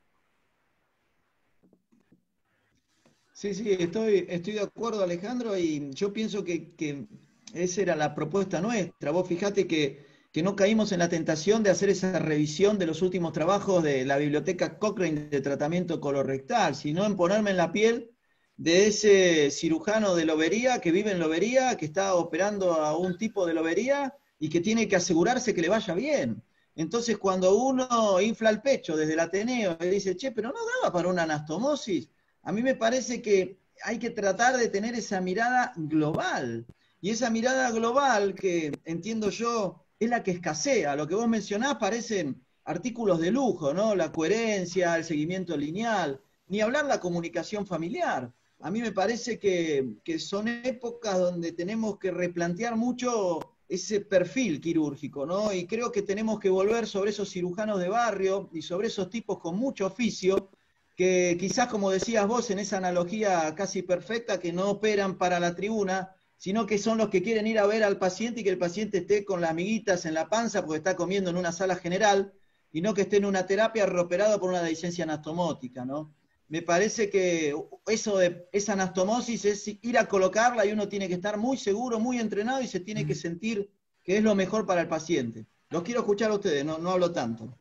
Sí, sí, estoy, estoy de acuerdo, Alejandro, y yo pienso que, que esa era la propuesta nuestra. Vos fijate que, que no caímos en la tentación de hacer esa revisión de los últimos trabajos de la biblioteca Cochrane de tratamiento colorectal, sino en ponerme en la piel de ese cirujano de lobería que vive en lobería, que está operando a un tipo de lobería y que tiene que asegurarse que le vaya bien. Entonces, cuando uno infla el pecho desde el Ateneo y dice, che, pero no daba para una anastomosis, a mí me parece que hay que tratar de tener esa mirada global. Y esa mirada global que entiendo yo es la que escasea. Lo que vos mencionás parecen artículos de lujo, ¿no? La coherencia, el seguimiento lineal, ni hablar la comunicación familiar. A mí me parece que, que son épocas donde tenemos que replantear mucho ese perfil quirúrgico, ¿no? Y creo que tenemos que volver sobre esos cirujanos de barrio y sobre esos tipos con mucho oficio, que quizás, como decías vos, en esa analogía casi perfecta, que no operan para la tribuna, sino que son los que quieren ir a ver al paciente y que el paciente esté con las amiguitas en la panza porque está comiendo en una sala general, y no que esté en una terapia reoperado por una dehiscencia anastomótica, ¿no? Me parece que eso de esa anastomosis es ir a colocarla y uno tiene que estar muy seguro, muy entrenado y se tiene que sentir que es lo mejor para el paciente. Los quiero escuchar a ustedes, no, no hablo tanto.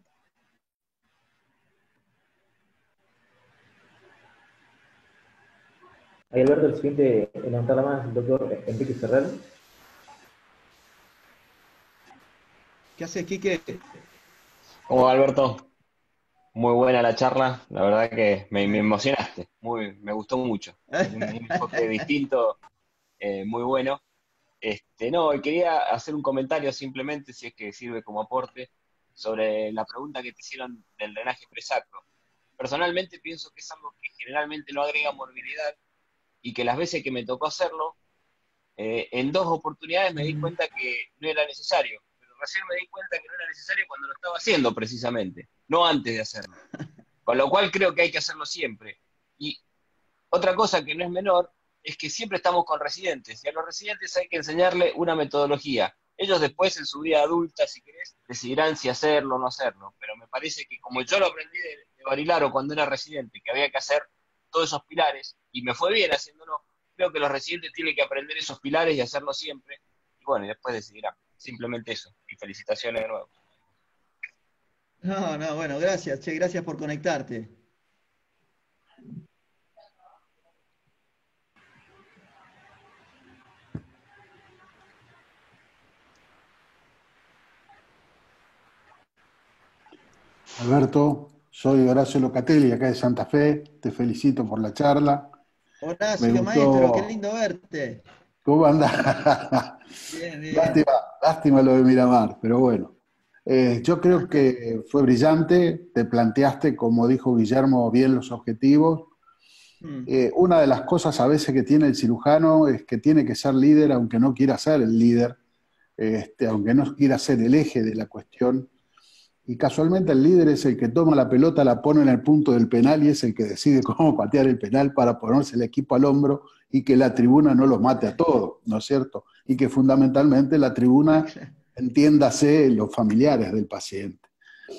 Ahí, Alberto, el siguiente en levantar la mano es el doctor Enrique Ferrer. ¿Qué haces, Quique? ¿Cómo va, Alberto? Muy buena la charla, la verdad que me, me emocionaste, muy, me gustó mucho. Un, un enfoque distinto, eh, muy bueno. Este, no, y quería hacer un comentario simplemente, si es que sirve como aporte, sobre la pregunta que te hicieron del drenaje presacro. Personalmente pienso que es algo que generalmente no agrega morbilidad y que las veces que me tocó hacerlo, eh, en dos oportunidades me di cuenta que no era necesario, pero recién me di cuenta que no era necesario cuando lo estaba haciendo precisamente, no antes de hacerlo. Con lo cual creo que hay que hacerlo siempre. Y otra cosa que no es menor es que siempre estamos con residentes y a los residentes hay que enseñarle una metodología. Ellos después en su vida adulta, si querés, decidirán si hacerlo o no hacerlo. Pero me parece que como yo lo aprendí de, de Barilaro cuando era residente, que había que hacer todos esos pilares y me fue bien haciéndolo, creo que los residentes tienen que aprender esos pilares y hacerlo siempre. Y bueno, y después decidirán. Simplemente eso. Y felicitaciones de nuevo. No, no, bueno, gracias, che, gracias por conectarte. Alberto, soy Horacio Locatelli, acá de Santa Fe, te felicito por la charla. Horacio, Me maestro, qué gustó. lindo verte. ¿Cómo andás? Bien, bien. Lástima, lástima lo de Miramar, pero bueno. Eh, yo creo que fue brillante, te planteaste, como dijo Guillermo, bien los objetivos. Mm, Eh, una de las cosas a veces que tiene el cirujano es que tiene que ser líder, aunque no quiera ser el líder, este, aunque no quiera ser el eje de la cuestión. Y casualmente el líder es el que toma la pelota, la pone en el punto del penal y es el que decide cómo patear el penal para ponerse el equipo al hombro y que la tribuna no los mate a todos, ¿no es cierto? Y que fundamentalmente la tribuna, entiéndase, los familiares del paciente.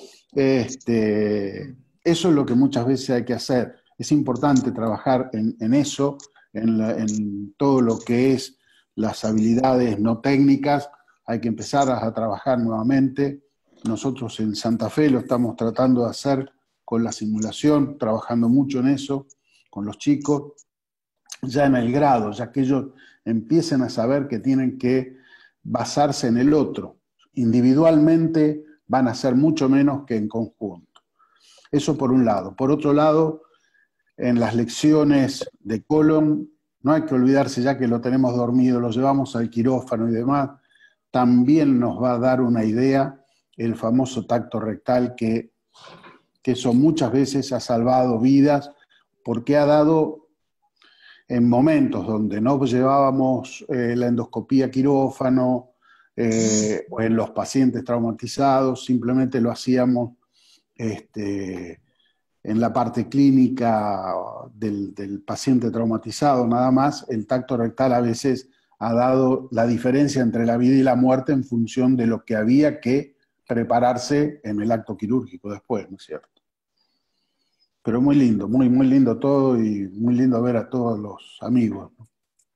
Este, eso es lo que muchas veces hay que hacer. Es importante trabajar en, en eso, en, la, en todo lo que es las habilidades no técnicas. Hay que empezar a, a trabajar nuevamente. Nosotros en Santa Fe lo estamos tratando de hacer con la simulación, trabajando mucho en eso, con los chicos, ya en el grado, ya que ellos empiecen a saber que tienen que basarse en el otro. Individualmente van a ser mucho menos que en conjunto. Eso por un lado. Por otro lado, en las lecciones de colon, no hay que olvidarse, ya que lo tenemos dormido, lo llevamos al quirófano y demás, también nos va a dar una idea el famoso tacto rectal que, que eso muchas veces ha salvado vidas porque ha dado en momentos donde no llevábamos eh, la endoscopía a quirófano eh, o en los pacientes traumatizados, simplemente lo hacíamos este, en la parte clínica del, del paciente traumatizado nada más. El tacto rectal a veces ha dado la diferencia entre la vida y la muerte en función de lo que había que prepararse en el acto quirúrgico después, ¿no es cierto? Pero muy lindo, muy, muy lindo todo y muy lindo ver a todos los amigos, ¿no?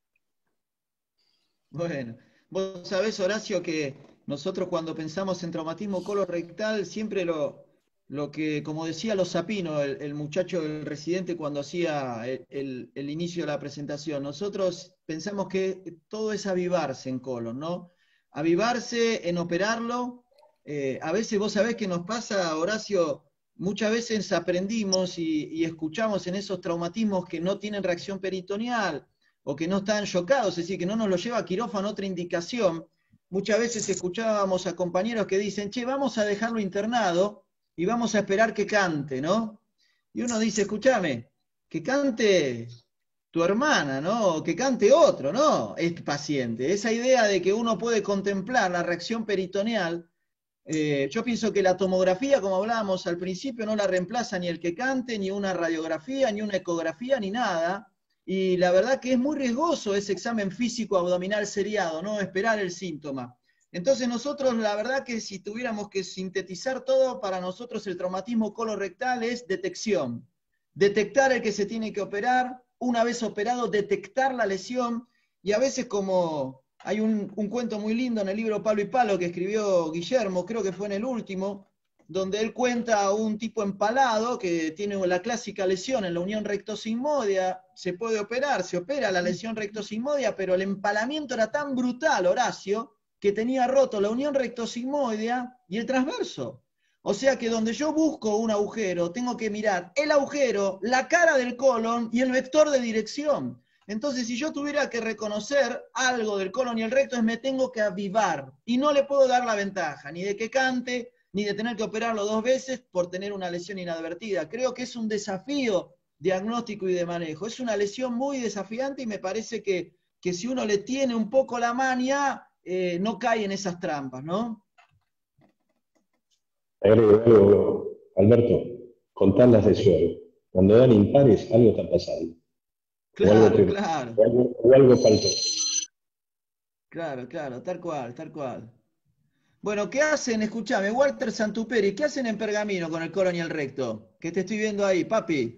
Bueno, vos sabés, Horacio, que nosotros cuando pensamos en traumatismo colorectal, siempre lo, lo que, como decía Los Sapino, el, el muchacho, el residente, cuando hacía el, el, el inicio de la presentación, nosotros pensamos que todo es avivarse en colon, ¿no? Avivarse en operarlo. Eh, a veces vos sabés que nos pasa, Horacio, muchas veces aprendimos y, y escuchamos en esos traumatismos que no tienen reacción peritoneal o que no están chocados, es decir, que no nos lo lleva a quirófano otra indicación. Muchas veces escuchábamos a compañeros que dicen, che, vamos a dejarlo internado y vamos a esperar que cante, ¿no? Y uno dice, escúchame, que cante tu hermana, ¿no? O que cante otro, ¿no? Es paciente. Esa idea de que uno puede contemplar la reacción peritoneal, eh, yo pienso que la tomografía, como hablábamos al principio, no la reemplaza ni el que cante, ni una radiografía, ni una ecografía, ni nada. Y la verdad que es muy riesgoso ese examen físico abdominal seriado, ¿no? Esperar el síntoma. Entonces nosotros, la verdad que si tuviéramos que sintetizar todo, para nosotros el traumatismo colorectal es detección. Detectar el que se tiene que operar, una vez operado, detectar la lesión, y a veces como hay un, un cuento muy lindo en el libro Palo y Palo que escribió Guillermo, creo que fue en el último, donde él cuenta a un tipo empalado que tiene la clásica lesión en la unión rectosigmoidea, se puede operar, se opera la lesión rectosigmoidea, pero el empalamiento era tan brutal, Horacio, que tenía roto la unión rectosigmoidea y el transverso. O sea que donde yo busco un agujero, tengo que mirar el agujero, la cara del colon y el vector de dirección. Entonces, si yo tuviera que reconocer algo del colon y el recto, es me tengo que avivar. Y no le puedo dar la ventaja, ni de que cante, ni de tener que operarlo dos veces por tener una lesión inadvertida. Creo que es un desafío diagnóstico y de manejo. Es una lesión muy desafiante y me parece que, que si uno le tiene un poco la mania, eh, no cae en esas trampas, ¿no? Agrego algo, Alberto, contar las lesiones. Cuando dan impares, algo está pasando. Claro, o, algo te, claro. o, algo, o algo faltó. Claro, claro, tal cual, tal cual. Bueno, ¿qué hacen? Escuchame, Walter Santuperi, ¿qué hacen en Pergamino con el colon y el recto? Que te estoy viendo ahí, papi.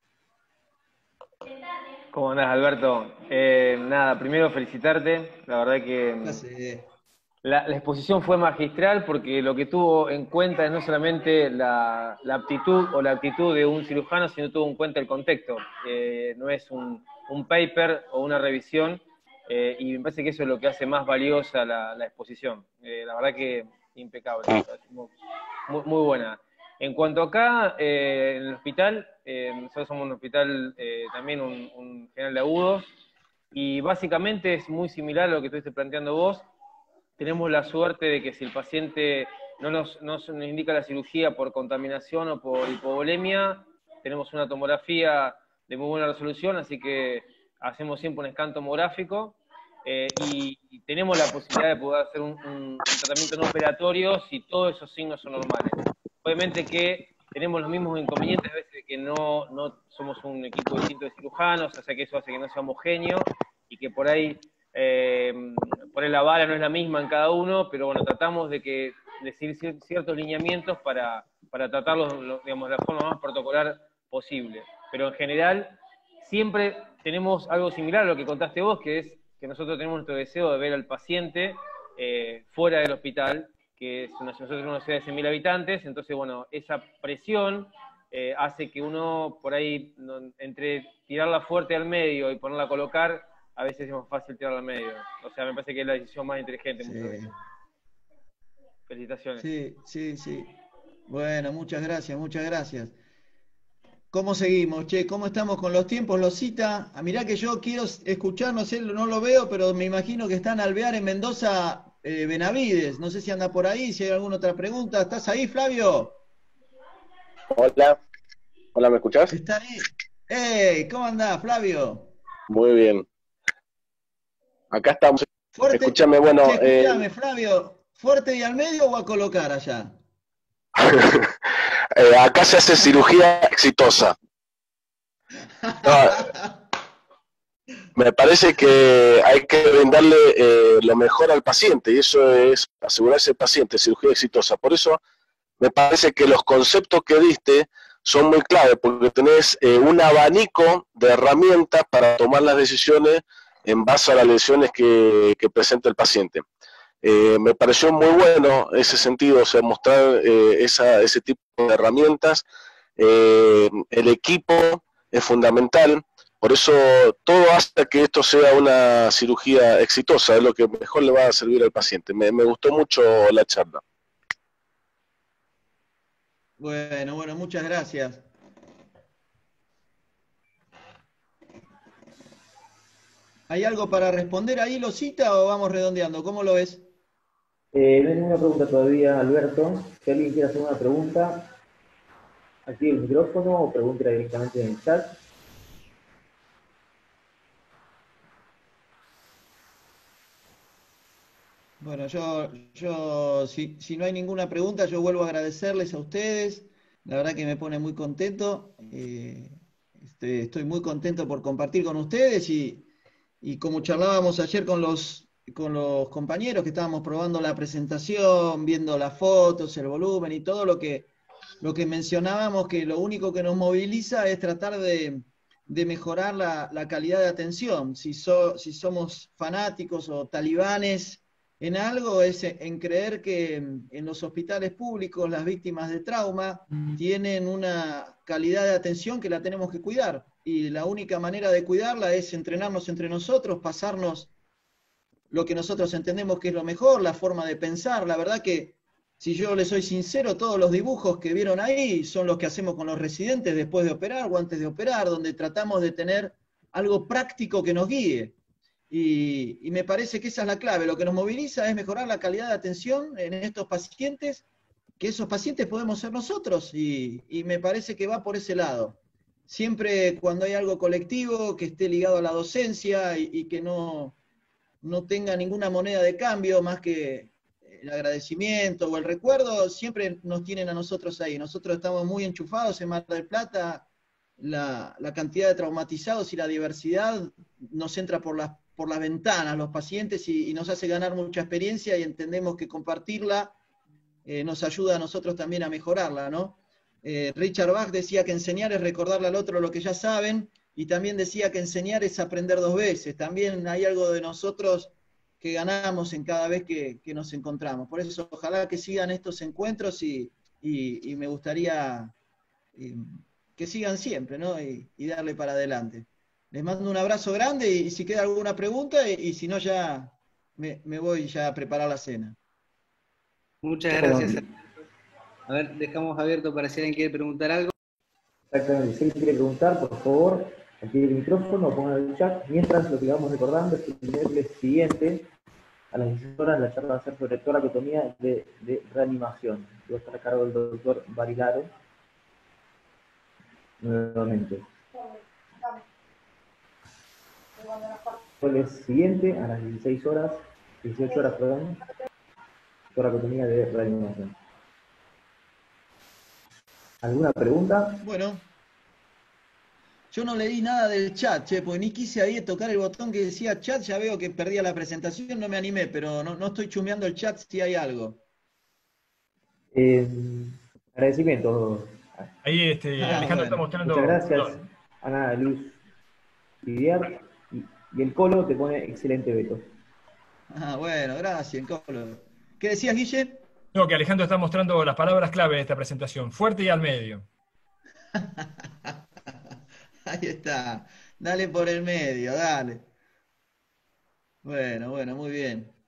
¿Cómo andás, Alberto? Eh, nada, primero felicitarte. La verdad que Gracias. la, la exposición fue magistral porque lo que tuvo en cuenta es no solamente la, la aptitud o la actitud de un cirujano, sino tuvo en cuenta el contexto. Eh, no es un, un paper o una revisión, eh, y me parece que eso es lo que hace más valiosa la, la exposición. Eh, la verdad que impecable, muy, muy buena. En cuanto acá, eh, en el hospital, eh, nosotros somos un hospital eh, también, un, un general de agudos, y básicamente es muy similar a lo que estuviste planteando vos. Tenemos la suerte de que si el paciente no nos, no nos indica la cirugía por contaminación o por hipovolemia, tenemos una tomografía de muy buena resolución, así que hacemos siempre un scan tomográfico, eh, y, y tenemos la posibilidad de poder hacer un, un, un tratamiento no operatorio si todos esos signos son normales. Obviamente que tenemos los mismos inconvenientes, a veces que no, no somos un equipo distinto de cirujanos, o sea que eso hace que no sea homogéneo, y que por ahí, eh, por ahí la vara no es la misma en cada uno, pero bueno, tratamos de que de seguir ciertos lineamientos para, para tratarlos, digamos, de la forma más protocolar posible. Pero en general, siempre tenemos algo similar a lo que contaste vos, que es que nosotros tenemos nuestro deseo de ver al paciente eh, fuera del hospital, que es una, nosotros tenemos una ciudad de cien mil habitantes, entonces, bueno, esa presión eh, hace que uno, por ahí, no, entre tirarla fuerte al medio y ponerla a colocar, a veces es más fácil tirarla al medio. O sea, me parece que es la decisión más inteligente. Sí. Muchas veces. Felicitaciones. Sí, sí, sí. Bueno, muchas gracias, muchas gracias. ¿Cómo seguimos, che? ¿Cómo estamos con los tiempos? Losita, ah, mirá que yo quiero escuchar, no sé, no lo veo, pero me imagino que está en Alvear, en Mendoza, eh, Benavides. No sé si anda por ahí, si hay alguna otra pregunta. ¿Estás ahí, Flavio? Hola. Hola, ¿me escuchás? ¿Está ahí? ¡Ey! ¿Cómo andás, Flavio? Muy bien. Acá estamos. Fuerte. Escúchame, bueno. Che, escúchame, eh... Flavio. ¿Fuerte y al medio o a colocar allá? eh, acá se hace cirugía exitosa. No, me parece que hay que brindarle eh, lo mejor al paciente, y eso es asegurarse al paciente, cirugía exitosa. Por eso me parece que los conceptos que diste son muy clave, porque tenés eh, un abanico de herramientas para tomar las decisiones en base a las lesiones que, que presenta el paciente. Eh, me pareció muy bueno ese sentido, o sea, mostrar eh, esa, ese tipo de herramientas. Eh, el equipo es fundamental, por eso todo hace que esto sea una cirugía exitosa, es lo que mejor le va a servir al paciente. Me, me gustó mucho la charla. Bueno, bueno, muchas gracias. ¿Hay algo para responder ahí, Losita, o vamos redondeando? ¿Cómo lo ves? Eh, no hay ninguna pregunta todavía, Alberto. Si alguien quiere hacer una pregunta, active el micrófono o pregúntela directamente en el chat. Bueno, yo, yo si, si no hay ninguna pregunta, yo vuelvo a agradecerles a ustedes. La verdad que me pone muy contento. Eh, este, estoy muy contento por compartir con ustedes y, y como charlábamos ayer con los... con los compañeros que estábamos probando la presentación, viendo las fotos, el volumen y todo lo que, lo que mencionábamos, que lo único que nos moviliza es tratar de, de mejorar la, la calidad de atención. Si, so, si somos fanáticos o talibanes en algo, es en creer que en los hospitales públicos las víctimas de trauma tienen una calidad de atención que la tenemos que cuidar. Y la única manera de cuidarla es entrenarnos entre nosotros, pasarnos lo que nosotros entendemos que es lo mejor, la forma de pensar. La verdad que, si yo les soy sincero, todos los dibujos que vieron ahí son los que hacemos con los residentes después de operar o antes de operar, donde tratamos de tener algo práctico que nos guíe. Y, y me parece que esa es la clave. Lo que nos moviliza es mejorar la calidad de atención en estos pacientes, que esos pacientes podemos ser nosotros, y, y me parece que va por ese lado. Siempre cuando hay algo colectivo que esté ligado a la docencia y, y que no... no tenga ninguna moneda de cambio más que el agradecimiento o el recuerdo, siempre nos tienen a nosotros ahí. Nosotros estamos muy enchufados en Mar del Plata, la, la cantidad de traumatizados y la diversidad nos entra por las, por las ventanas, los pacientes, y, y nos hace ganar mucha experiencia, y entendemos que compartirla eh, nos ayuda a nosotros también a mejorarla, ¿no? Eh, Richard Bach decía que enseñar es recordarle al otro lo que ya saben, y también decía que enseñar es aprender dos veces. También hay algo de nosotros que ganamos en cada vez que, que nos encontramos. Por eso, ojalá que sigan estos encuentros y, y, y me gustaría y, que sigan siempre, ¿no? Y, y darle para adelante. Les mando un abrazo grande y, y si queda alguna pregunta, y, y si no ya me, me voy ya a preparar la cena. Muchas gracias. A ver, dejamos abierto para si alguien quiere preguntar algo. Exactamente, si alguien quiere preguntar, por favor, active el micrófono, pongan en el chat. Mientras, lo que vamos recordando es que el miércoles siguiente, a las dieciséis horas, la charla va a ser sobre toracotomía de, de reanimación. Va a estar a cargo del doctor Barilaro. Nuevamente. Miércoles siguiente, a las dieciséis horas, dieciocho horas, perdón, toracotomía de reanimación. ¿Alguna pregunta? Bueno, yo no leí nada del chat, che, porque ni quise ahí tocar el botón que decía chat, ya veo que perdía la presentación, no me animé, pero no, no estoy chumeando el chat si hay algo. Eh, agradecimiento. Ahí este, Ah, Alejandro está bueno. mostrando. Muchas gracias, Perdón. Ana Luz Lidiar. Y, y el Colo te pone excelente veto. Ah, bueno, gracias, Colo. ¿Qué decías, Guille? No, que Alejandro está mostrando las palabras clave de esta presentación. Fuerte y al medio. Ahí está. Dale por el medio, dale. Bueno, bueno, muy bien.